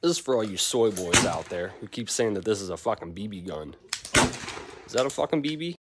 This is for all you soy boys out there who keep saying that this is a fucking BB gun. Is that a fucking BB?